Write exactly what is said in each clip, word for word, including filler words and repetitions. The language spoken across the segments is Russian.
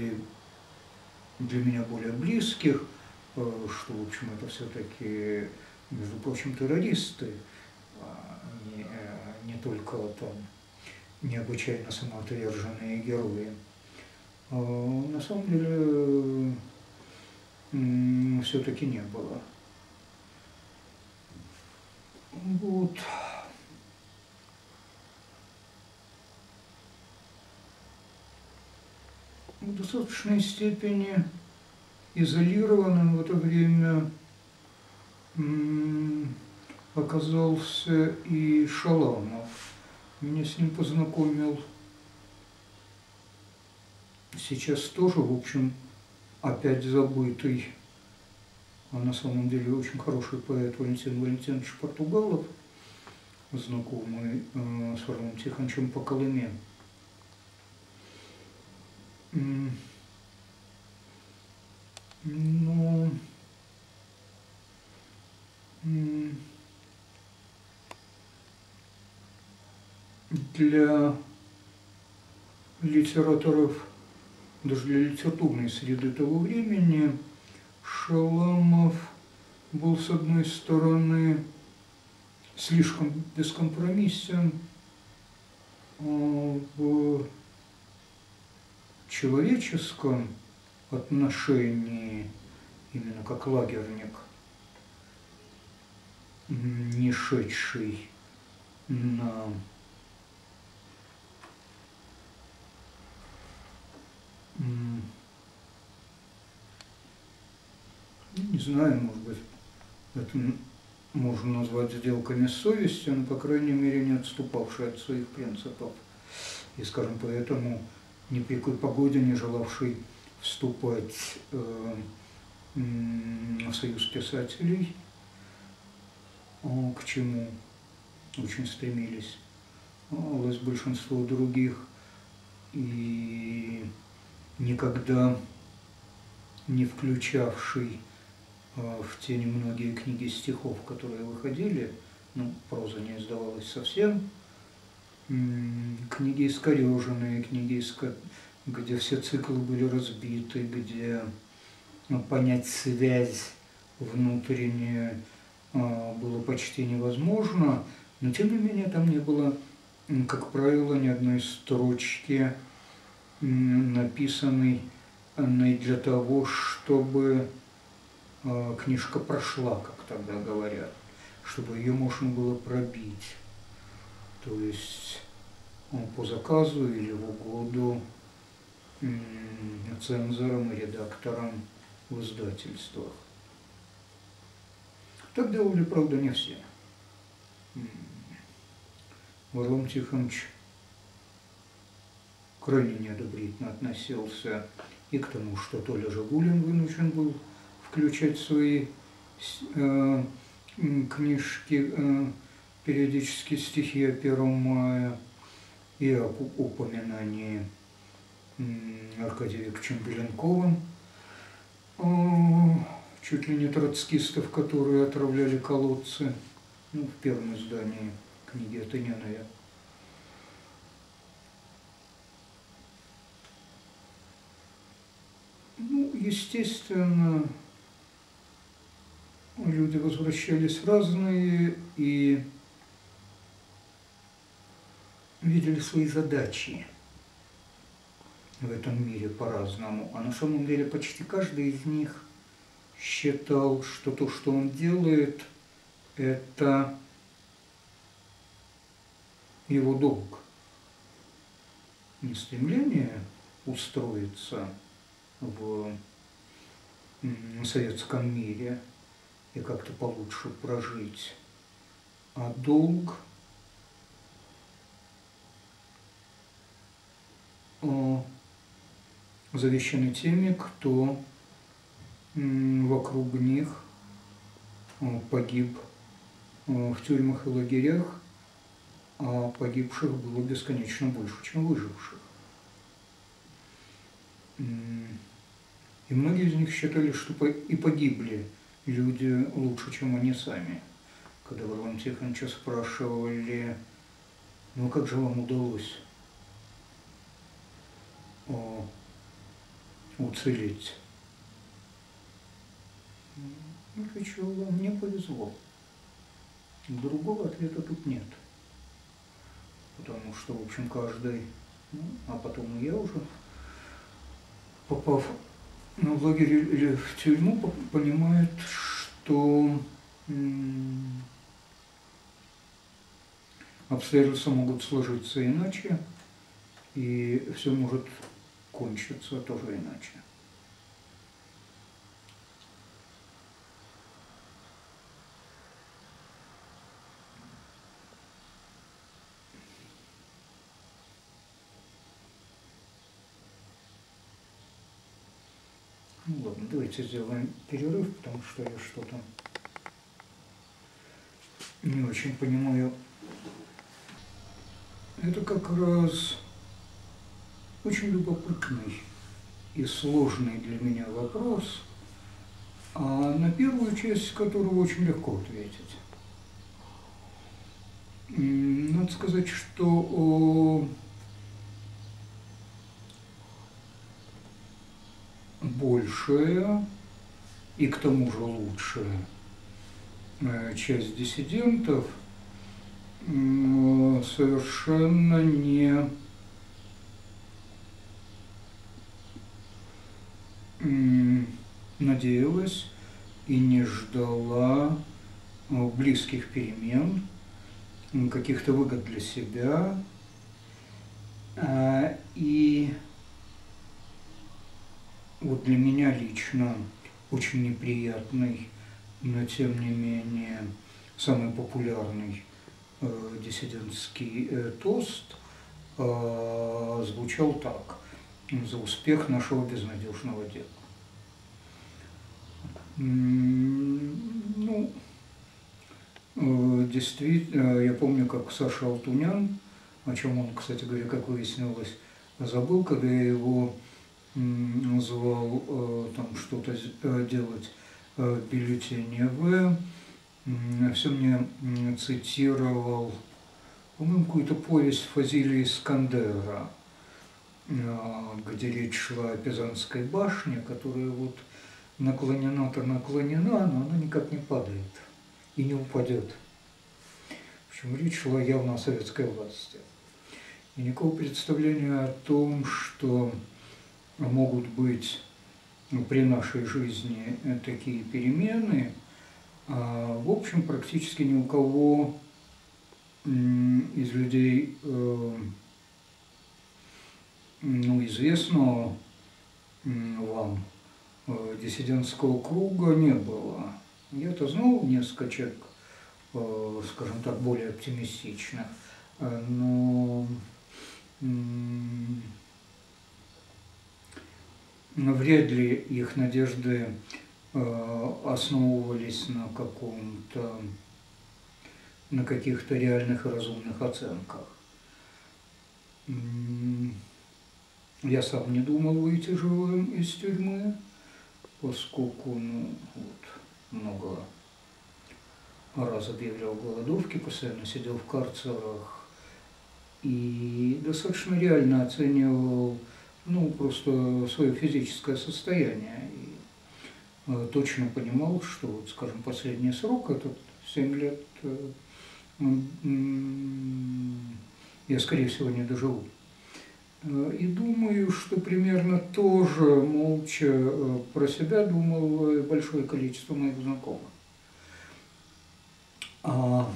людей для меня более близких, что, в общем, это все-таки, между прочим, террористы, не, не только там необычайно самоотверженные герои. На самом деле, все-таки не было. Вот. В достаточной степени изолированным в это время оказался и Шаламов. Меня с ним познакомил сейчас тоже, в общем, опять забытый, а на самом деле очень хороший поэт Валентин Валентинович Португалов, знакомый э, с Варлом Тихоновичем по Колыме. Ну, для литераторов, даже для литературной среды того времени, Шаламов был, с одной стороны, слишком бескомпромиссен в человеческом отношении, именно как лагерник, не шедший на не знаю, может быть, это можно назвать сделками с совестью, но, по крайней мере, не отступавший от своих принципов. И, скажем, поэтому ни при какой погоде не желавший вступать э, в союз писателей, к чему очень стремились большинство других, и никогда не включавший в те немногие книги стихов, которые выходили, ну, проза не издавалась совсем, книги искореженные, книги, где все циклы были разбиты, где понять связь внутреннюю было почти невозможно, но тем не менее там не было, как правило, ни одной строчки, написанной для того, чтобы книжка прошла, как тогда говорят, чтобы ее можно было пробить, то есть по заказу или в угоду цензорам и редакторам в издательствах. Так делали, правда, не все. Варлам Тихонович крайне неодобрительно относился и к тому, что Толя Жигулин вынужден был включать в свои э, книжки э, периодически стихи о первом мая, и об упоминании э, Аркадия Викторовича Беленковым, э, чуть ли не троцкистов, которые отравляли колодцы, ну, в первом издании книги Атыняновой. Ну, естественно, люди возвращались разные и видели свои задачи в этом мире по-разному. А на самом деле почти каждый из них считал, что то, что он делает, это его долг. Не стремление устроиться в советском мире и как-то получше прожить, а долг завещанный теми, кто вокруг них погиб в тюрьмах и лагерях, а погибших было бесконечно больше, чем выживших. И многие из них считали, что и погибли люди лучше, чем они сами. Когда Варлама Тихоновича спрашивали, ну как же вам удалось уцелеть? Отвечу вам, мне повезло. Другого ответа тут нет. Потому что, в общем, каждый, ну, а потом и я уже, попав в лагерь или в тюрьму, понимает, что м- обстоятельства могут сложиться иначе, и все может кончиться тоже иначе. Ну ладно, давайте сделаем перерыв, потому что я что-то не очень понимаю. Это как раз очень любопытный и сложный для меня вопрос, а на первую часть которого очень легко ответить. Надо сказать, что большая и к тому же лучшая часть диссидентов совершенно не надеялась и не ждала близких перемен, каких-то выгод для себя. И вот для меня лично очень неприятный, но тем не менее самый популярный э, диссидентский э, тост э, звучал так: за успех нашего безнадежного дела. Ну, э, действительно, я помню, как Саша Алтунян, о чем он, кстати говоря, как выяснилось, забыл, когда я его звал э, там что-то делать в бюллетене В, все мне цитировал, по-моему, какую-то повесть Фазилия Искандера, где речь шла о Пизанской башне, которая вот наклонена-то наклонена, но она никак не падает и не упадет. В общем, речь шла явно о советской власти. И никакого представления о том, что могут быть при нашей жизни такие перемены, в общем, практически ни у кого из людей, ну, известного вам диссидентского круга не было. Я-то знал несколько человек, скажем так, более оптимистичных, но вряд ли их надежды основывались на каком-то, на каких-то реальных и разумных оценках. Я сам не думал выйти живым из тюрьмы, поскольку, ну, вот, много раз объявлял голодовки, постоянно сидел в карцерах и достаточно реально оценивал, ну, просто свое физическое состояние. И э, точно понимал, что, вот, скажем, последний срок, этот семь лет, э, э, я, скорее всего, не доживу. И думаю, что примерно тоже молча про себя думал большое количество моих знакомых. А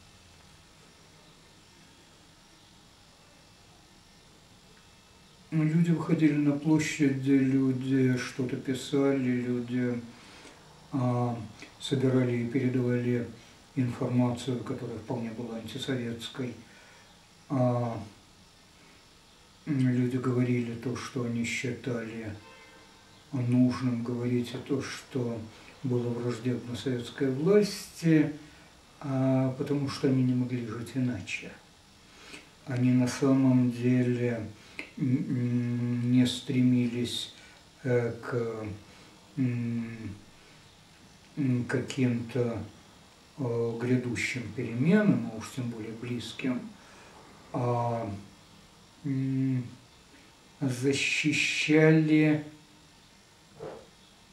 люди выходили на площади, люди что-то писали, люди а, собирали и передавали информацию, которая вполне была антисоветской. А, люди говорили то, что они считали нужным говорить, и то, что было враждебно советской власти, а, потому что они не могли жить иначе. Они на самом деле не стремились к каким-то грядущим переменам, а уж тем более близким, а защищали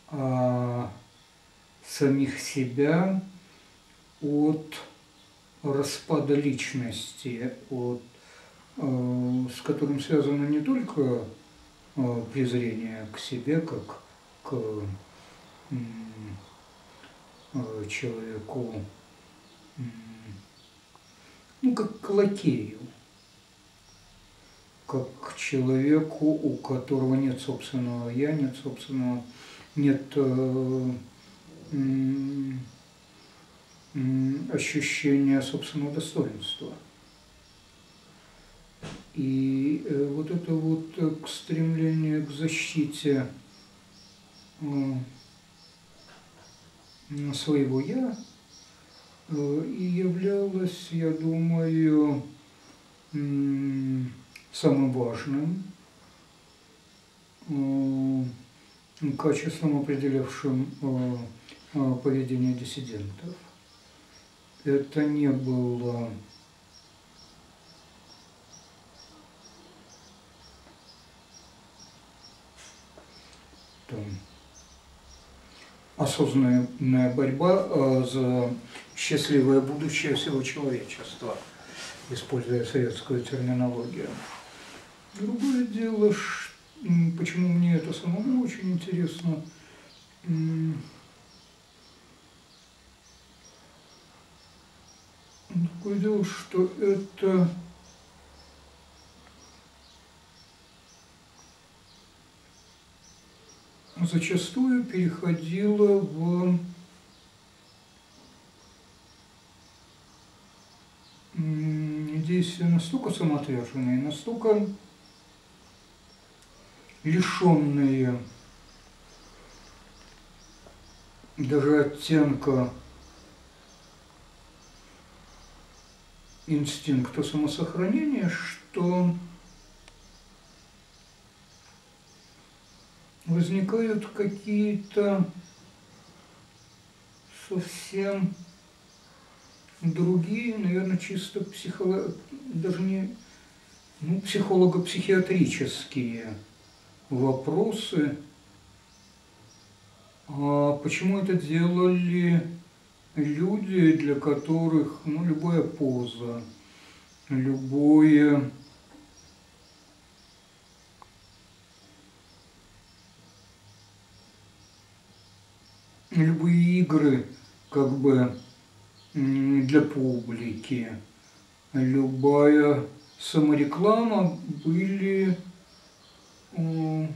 а самих себя от распада личности, от, с которым связано не только презрение к себе, как к человеку, ну, как к лакею, как к человеку, у которого нет собственного «я», нет собственного, нет э, э, ощущения собственного достоинства. И э, вот это вот стремление к защите э, своего «я» э, и являлось, я думаю, э, самым важным э, качеством, определявшим э, э, поведение диссидентов. Это не было там осознанная борьба э, за счастливое будущее всего человечества, используя советскую терминологию. Другое дело, почему мне это самому очень интересно, другое дело, что это зачастую переходило в действия настолько самоотверженные, настолько лишенные даже оттенка инстинкта самосохранения, что возникают какие-то совсем другие, наверное, чисто психолог... даже не ну, психолого-психиатрические вопросы. А почему это делали люди, для которых ну, любая поза, любое любые игры как бы для публики, любая самореклама были ну,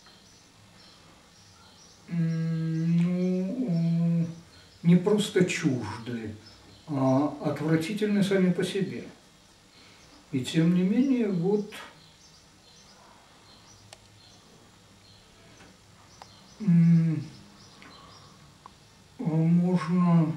не просто чужды, а отвратительны сами по себе. И тем не менее, вот можно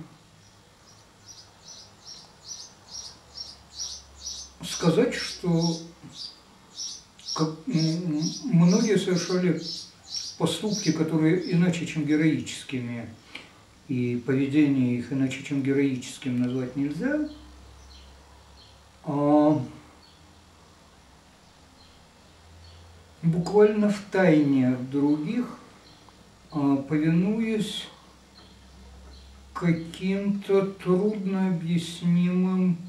сказать, что как, многие совершали поступки, которые иначе, чем героическими, и поведение их иначе, чем героическим назвать нельзя, а буквально втайне от других, повинуясь каким-то труднообъяснимым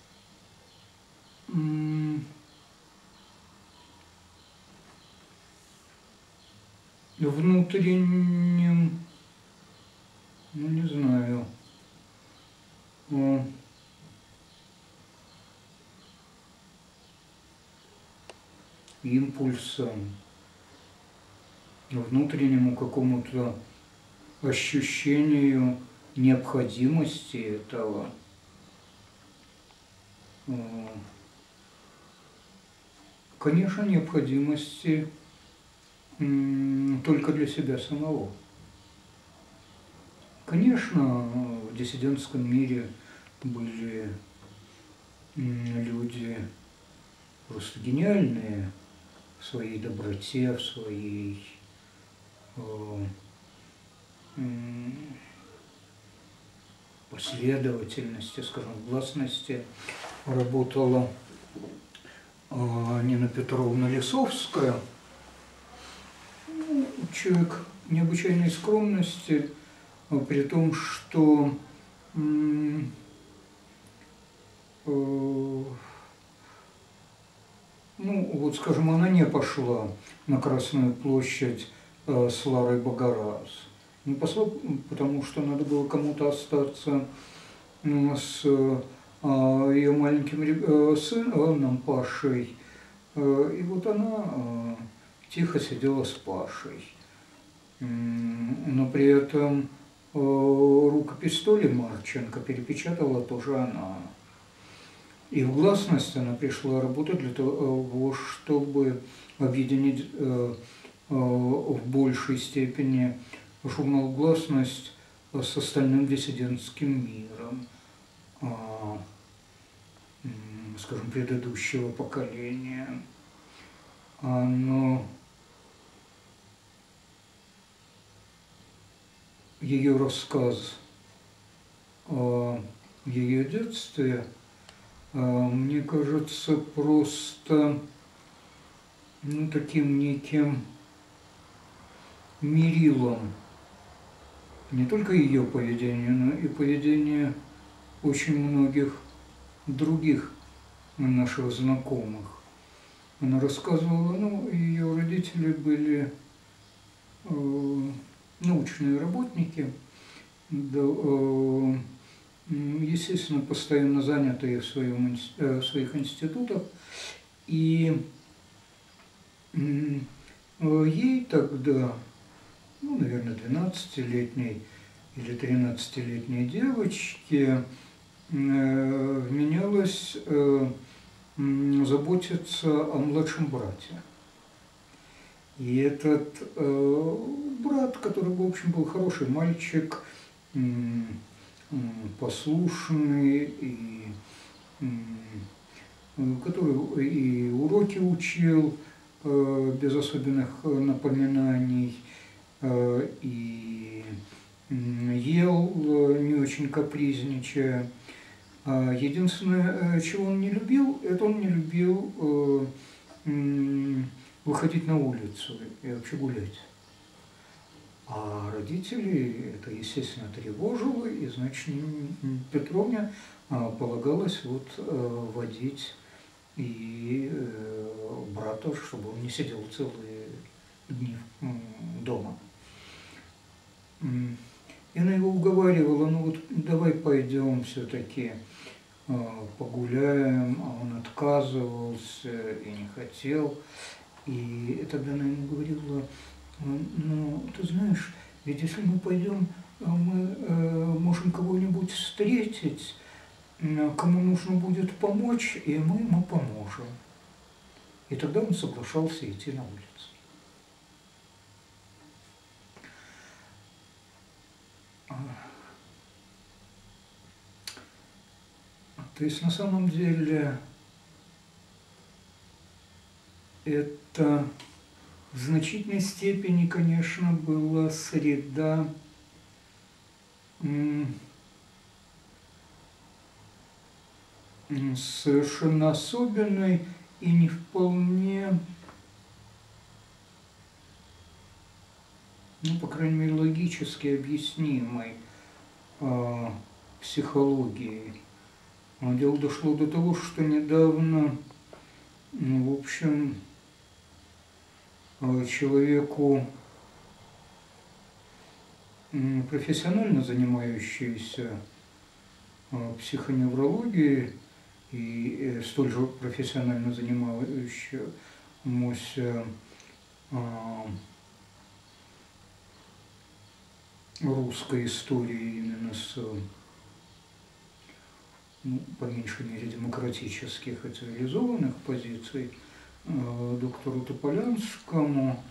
внутренним, ну не знаю, импульсом, внутреннему какому-то ощущению необходимости этого. Конечно, необходимости только для себя самого. Конечно, в диссидентском мире были люди просто гениальные в своей доброте, в своей последовательности, скажем, гласности. Работала Нина Петровна Лисовская, человек необычайной скромности, при том, что м, э, ну, вот, скажем, она не пошла на Красную площадь э, с Ларой Багарас. Не пошла, потому что надо было кому-то остаться э, с э, ее маленьким э, сыном Пашей. Э, и вот она э, тихо сидела с Пашей. Но при этом э, рукопись Толи Марченко перепечатала тоже она. И в гласность она пришла работать для того, чтобы объединить э, э, в большей степени журнал «Гласность» с остальным диссидентским миром, э, скажем, предыдущего поколения. Но ее рассказ о ее детстве, мне кажется, просто ну, таким неким мерилом не только ее поведения, но и поведения очень многих других наших знакомых. Она рассказывала, ну, ее родители были э, научные работники, да, э, естественно, постоянно занятые в, своем, э, в своих институтах. И э, ей тогда, ну, наверное, двенадцатилетней или тринадцатилетней девочке э, вменялось э, заботиться о младшем брате. И этот э, брат, который, в общем, был хороший мальчик, э, послушный, и, э, который и уроки учил э, без особенных напоминаний, э, и ел, не очень капризничая. Единственное, чего он не любил, это он не любил э, выходить на улицу и вообще гулять. А родители это, естественно, тревожило, и, значит, Петровне полагалось вот водить и брата, чтобы он не сидел целые дни дома. И она его уговаривала, ну вот давай пойдем все-таки погуляем, а он отказывался и не хотел. И тогда она ему говорила, ну ты знаешь, ведь если мы пойдем, мы можем кого-нибудь встретить, кому нужно будет помочь, и мы ему поможем. И тогда он соглашался идти на улицу. То есть на самом деле это в значительной степени, конечно, была среда совершенно особенной и не вполне, ну, по крайней мере, логически объяснимой э, психологией. Дело дошло до того, что недавно, ну, в общем, человеку, профессионально занимающемуся психоневрологией и столь же профессионально занимающемуся русской историей именно с, ну, по меньшей мере, демократических и цивилизованных позиций, доктору Тополянскому.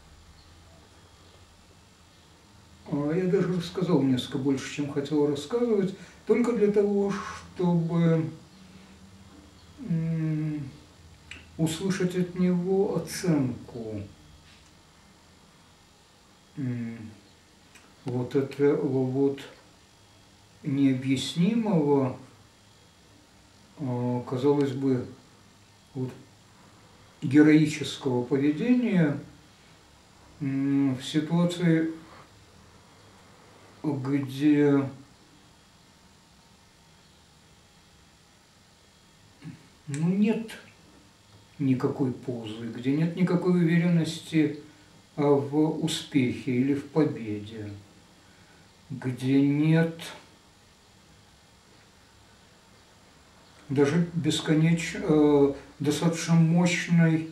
Я даже рассказал несколько больше, чем хотел рассказывать, только для того, чтобы услышать от него оценку вот этого вот необъяснимого, казалось бы, вот, героического поведения в ситуации, где ну, нет никакой позы, где нет никакой уверенности в успехе или в победе, где нет даже бесконечно, достаточно мощной,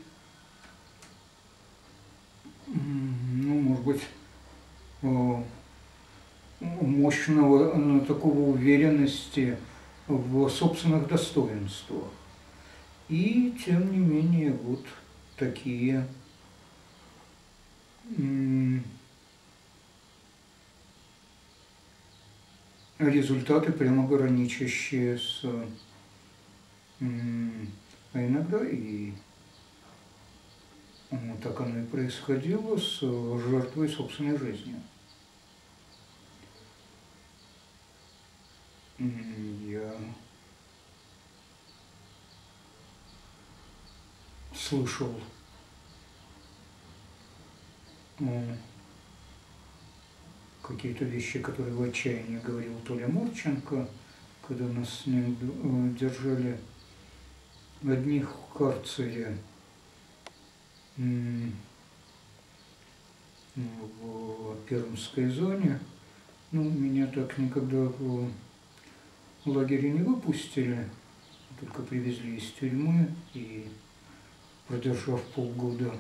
ну, может быть, мощного такого уверенности в собственных достоинствах. И, тем не менее, вот такие результаты, прямо граничащие с, а иногда и ну, так оно и происходило, с жертвой собственной жизни. Я слышал какие-то вещи, которые в отчаянии говорил Толя Мурченко, когда нас с ним держали одних в карцере в Пермской зоне. Ну, меня так никогда в лагере не выпустили, только привезли из тюрьмы и, продержав полгода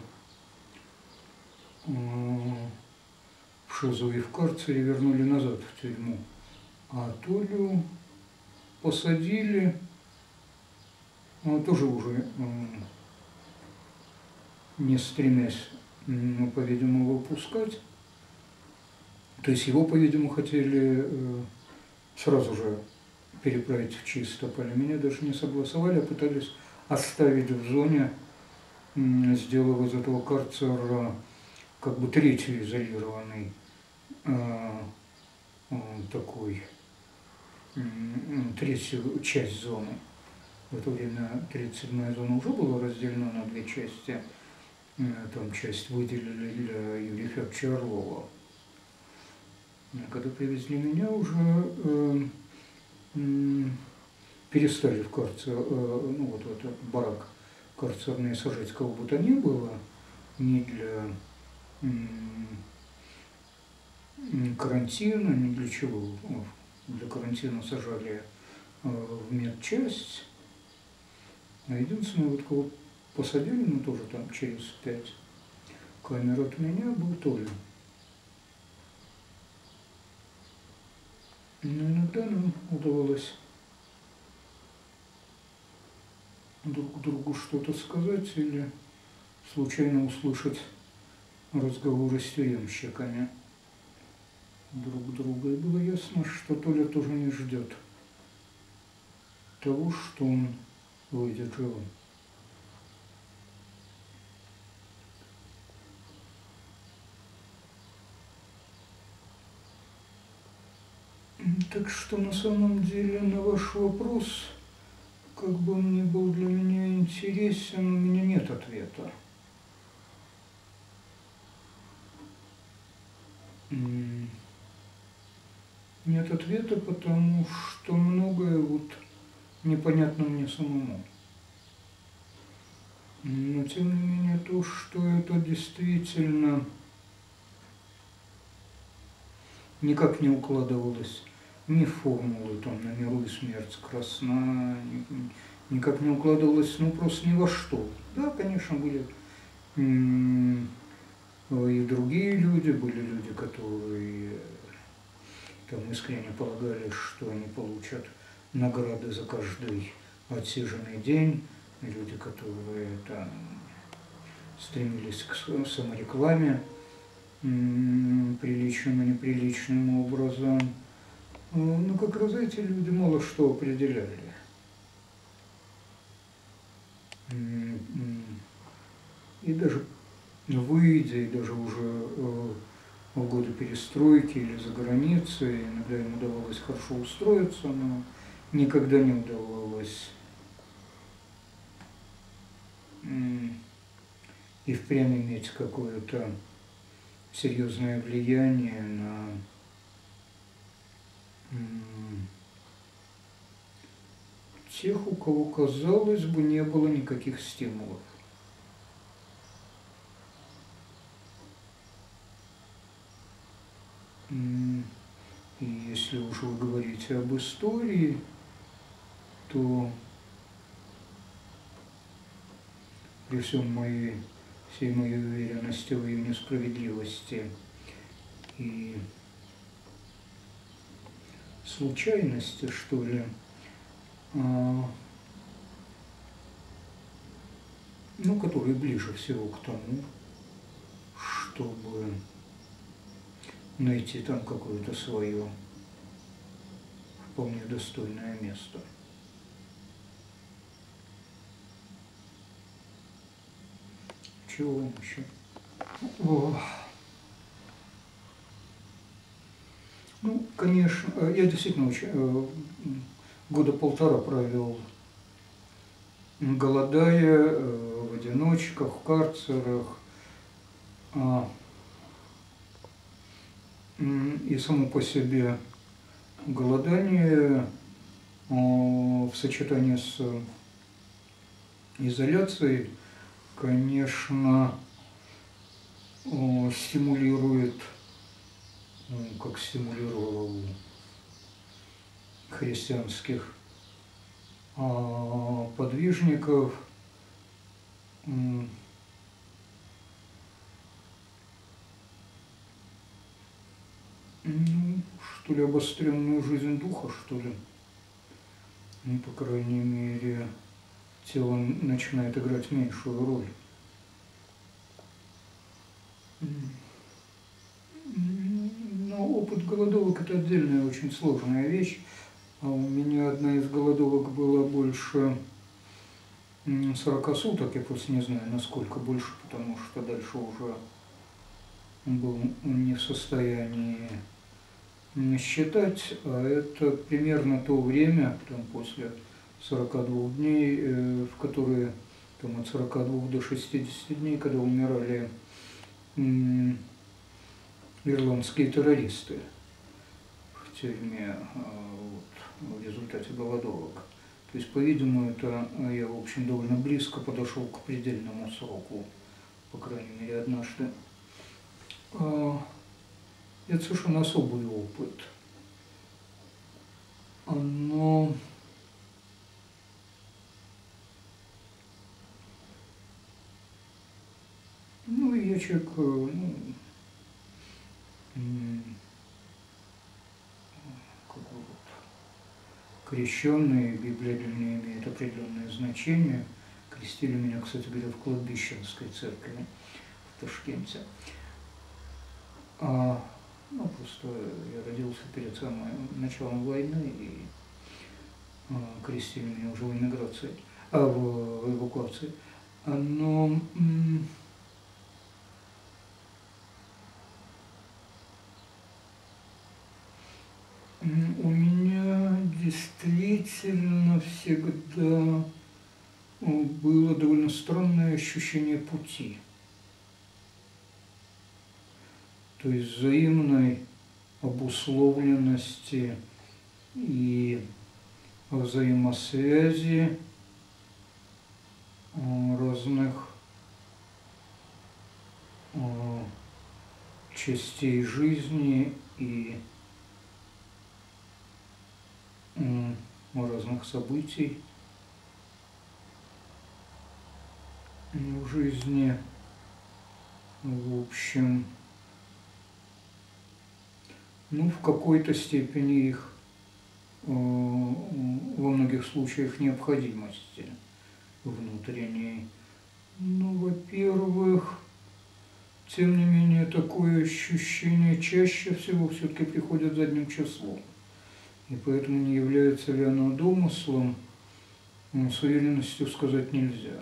в ШИЗО и в карцере, вернули назад в тюрьму. А Толю посадили, тоже уже не стремясь, по-видимому, выпускать. То есть его, по-видимому, хотели сразу же переправить в Чистополь. Меня даже не согласовали, а пытались оставить в зоне, сделав из этого карцера как бы третий изолированный такой, третью часть зоны. В это время тридцать седьмая зона уже была разделена на две части. Там часть выделили для Юрия Федоровича Орлова. Когда привезли меня, уже э, э, перестали в карцер, э, ну вот этот барак карцерный сажать, кого бы то ни было, ни для э, карантина, ни для чего. Для карантина сажали э, в медчасть. А единственное, вот кого посадили, ну тоже там через пять камер от меня, был Толя. Но иногда нам удавалось друг другу что-то сказать или случайно услышать разговоры с тюремщиками друг друга. И было ясно, что Толя тоже не ждет того, что он выйдет живым. Так что на самом деле на ваш вопрос, как бы он ни был для меня интересен, у меня нет ответа. Нет ответа, потому что многое вот непонятно мне самому. Но тем не менее то, что это действительно никак не укладывалось ни в формулы, там, на миру и смерть красна, никак не укладывалось, ну, просто ни во что. Да, конечно, были и другие люди, были люди, которые там искренне полагали, что они получат награды за каждый отсиженный день, люди, которые там стремились к саморекламе приличным и неприличным образом. Но как раз эти люди мало что определяли. И даже выйдя, и даже уже в годы перестройки или за границей, иногда им удавалось хорошо устроиться, но никогда не удавалось и впрямь иметь какое-то серьезное влияние на тех, у кого, казалось бы, не было никаких стимулов. И если уж вы говорите об истории, то при всем моей, всей моей уверенности в ее несправедливости и случайности, что ли, а, ну, которые ближе всего к тому, чтобы найти там какое-то свое вполне достойное место. Чего вам еще? О. Ну, конечно, я действительно очень, года полтора провел, голодая, в одиночках, в карцерах. И само по себе голодание в сочетании с изоляцией, конечно, стимулирует, как стимулировал христианских подвижников, ну, что ли, обостренную жизнь духа, что ли. Ну, по крайней мере, тело начинает играть меньшую роль. Но опыт голодовок – это отдельная, очень сложная вещь. А у меня одна из голодовок была больше сорока суток, я просто не знаю, насколько больше, потому что дальше уже был не в состоянии считать, а это примерно то время, там, после сорока двух дней, в которые, там, от сорока двух до шестидесяти дней, когда умирали ирландские террористы в тюрьме вот, в результате голодовок. То есть, по-видимому, это я, в общем, довольно близко подошел к предельному сроку, по крайней мере, однажды. Это совершенно особый опыт. Но ну, я человек, ну, как бы вот, крещенный, Библия для меня имеет определенное значение. Крестили меня, кстати говоря, в кладбищенской церкви в Ташкенте. А, ну, просто я родился перед самым началом войны, и а, крестили меня уже в эмиграции, а в, в эвакуации. Но у меня действительно всегда было довольно странное ощущение пути. То есть взаимной обусловленности и взаимосвязи разных частей жизни и разных событий в жизни, в общем, ну, в какой-то степени их, во многих случаях, необходимости внутренней. Ну, во-первых, тем не менее, такое ощущение чаще всего все-таки приходит задним числом. И поэтому не является ли оно домыслом, с уверенностью сказать нельзя.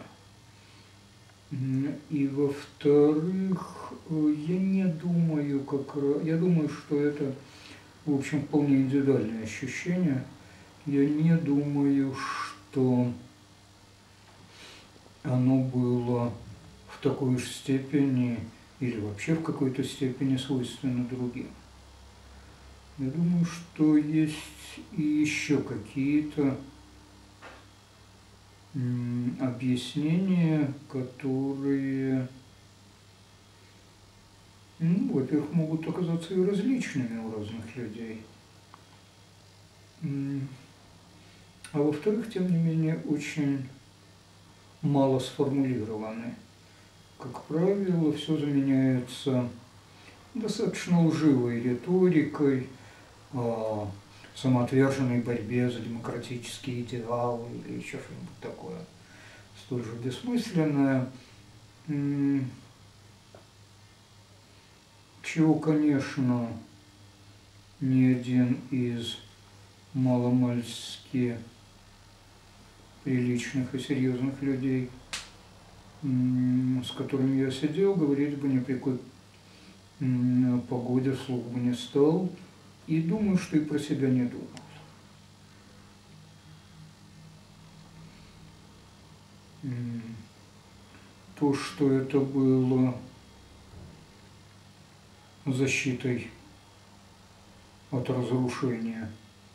И во-вторых, я не думаю, как я думаю, что это, в общем, вполне индивидуальное ощущение. Я не думаю, что оно было в такой же степени или вообще в какой-то степени свойственно другим. Я думаю, что есть и еще какие-то объяснения, которые, ну, во-первых, могут оказаться и различными у разных людей, а во-вторых, тем не менее, очень мало сформулированы. Как правило, все заменяется достаточно лживой риторикой, самоотверженной борьбе за демократические идеалы или еще что-нибудь такое, столь же бессмысленное, чего, конечно, ни один из маломальски приличных и серьезных людей, с которыми я сидел, говорить бы ни при какой погоде вслух бы не стал, и думаю, что и про себя не думал. То, что это было защитой от разрушения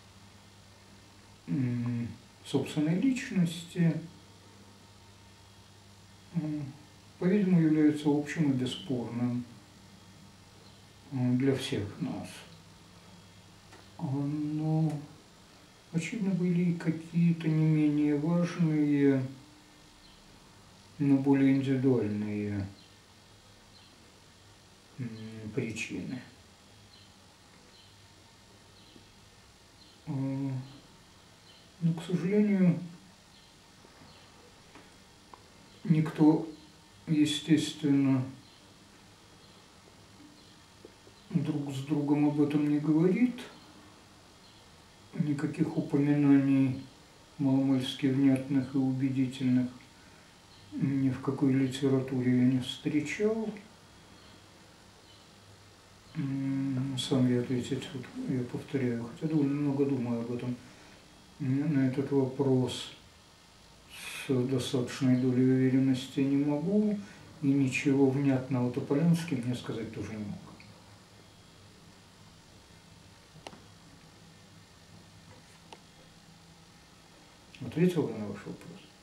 собственной личности, по-видимому, является общим и бесспорным для всех нас. Но, очевидно, были и какие-то не менее важные, но более индивидуальные причины. Но, к сожалению, никто, естественно, друг с другом об этом не говорит. Никаких упоминаний маломальски внятных и убедительных ни в какой литературе я не встречал. Сам я ответить, вот, я повторяю, хотя довольно много думаю об этом, на этот вопрос с достаточной долей уверенности не могу, и ничего внятного Тополянский мне сказать тоже не мог. Ответил я на ваш вопрос?